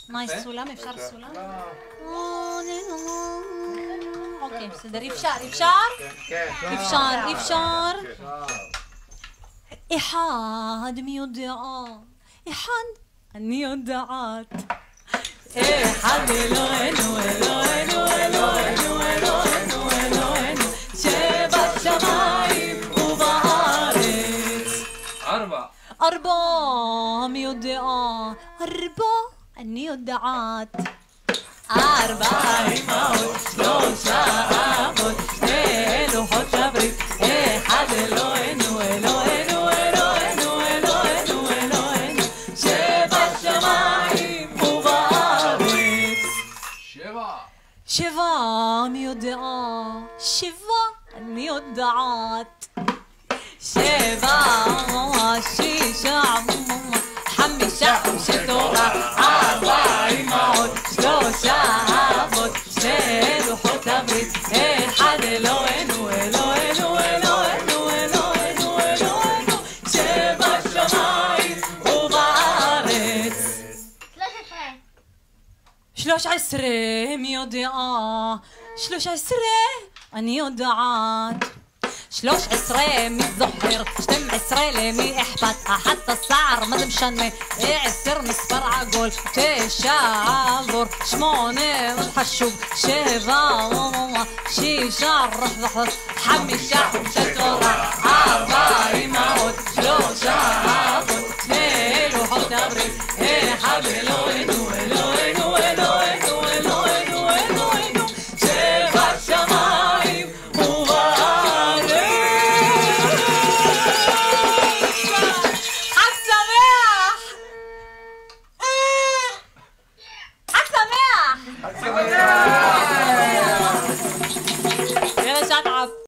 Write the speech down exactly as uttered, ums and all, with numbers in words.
מה, יש סולם? אפשר סולם? אוקיי, בסדר, אפשר, אפשר? אפשר, אפשר. אחד מי יודע, אחד אני יודעת. אחד אלוהינו, אלוהינו, אלוהינו, אלוהינו, אלוהינו, שבשמיים ובארץ. ארבע. ארבע מי יודע, ארבע אני יודעת. ארבע אמהות, שלושה אבות, שני לוחות הברית, אחד אלוהינו, אלוהינו, אלוהינו, אלוהינו, אלוהינו, שבשמיים ובארץ. שבע. שבע מי יודע, שבע אני יודעת. שבע, שישה, חמישה חומשי תורה, ארבע אמהות, שלושה אבות, שני לוחות הברית, אחד אלוהינו, אלוהינו, אלוהינו, אלוהינו, אלוהינו, שבשמיים ובארץ. שלוש עשרה מי יודע, שלוש עשרה אני יודעת. שלוש עשרה מי זוכר, שתים עשרה למי אכפת, אחת עשר מה זה משנה, עשר מספר עגול, תשע עבור, שמונה מאוד חשוב, שבע שישה חמישה חומשי תורה, ארבע אמהות, שלושה אבות, שני לוחות הברית, אחד